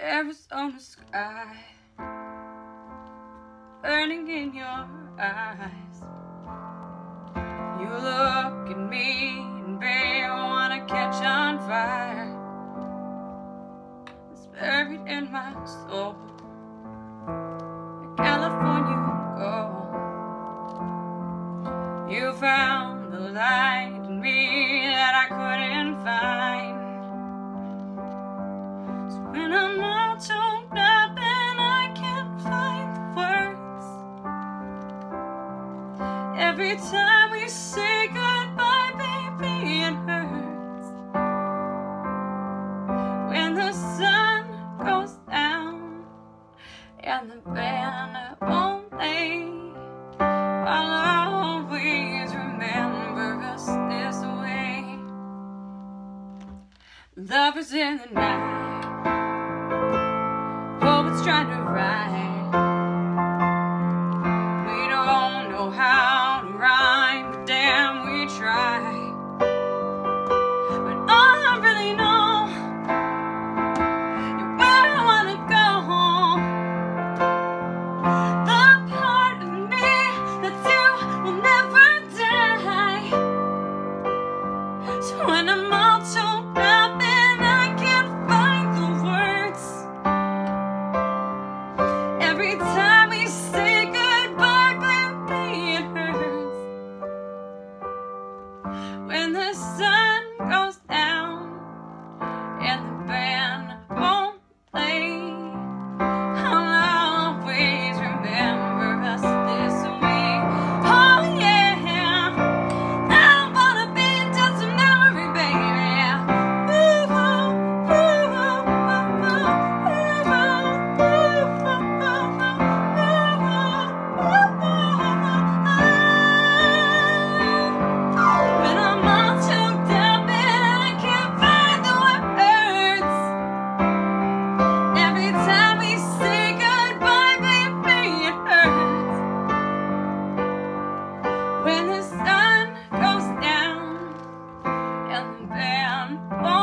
Arizona sky burning in your eyes. You look at me and babe, I wanna catch on fire. It's buried in my soul. To California go. You found the light in me that I couldn't find. So when I'm all choked up and I can't find the words, every time we say goodbye, baby, it hurts. When the sun goes down and the banner won't play, I'll always remember us this way. Lovers in the night, poets trying to write. We don't know how to rhyme, but damn, we try. But all I really know is where I wanna go home. The part of me that you will never die. So when I'm all choked up and I can't find the words, every time we say goodbye, baby, it hurts. When the sun goes down and the band won't play, I'll always remember us this way. Oh yeah, I don't wanna be just a memory, baby. Ooh, ooh, ooh, ooh, when I'm all choked up and I can't find the words, every time we say goodbye, baby, it hurts. When the sun goes down and the band won't